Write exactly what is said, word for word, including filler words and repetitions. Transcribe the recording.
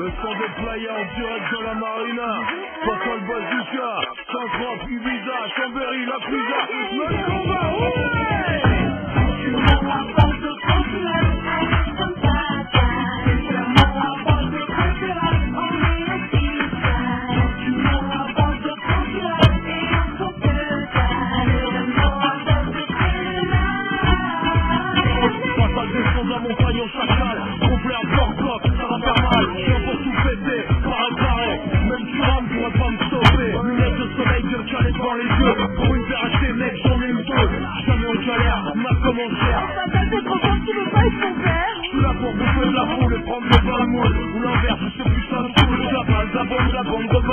Le son des playas en direct de la marina. Passant le bazooka, Saint-Tropez, Ibiza, Chambéry, la pizza. Même combat, ouais. Tu m'auras pas de consulat, comme ça, tu m'auras pas de consulat, on est le pizza. Tu m'auras pas de consulat, et on s'en peut pas. Tu m'auras pas de consulat. Passage des sons de la montagne au chacal. Complet à bloc-bloc, ça va faire mal. Viens pour tout péter, par un carré. Même tu rames, tu pourrais pas me stopper. Lunettes de soleil, bien calé devant les yeux. Pour une paire achetée, mec, j'en ai une deux. Jamais en galère, ma commentaire. Ça fait trop fort, tu veux pas être ton père? Je suis là pour bouffer de la foule et prendre le bain de moule. Ou l'inverse, je sais plus ça me saoule. Je la balle, la bombe, la bombe de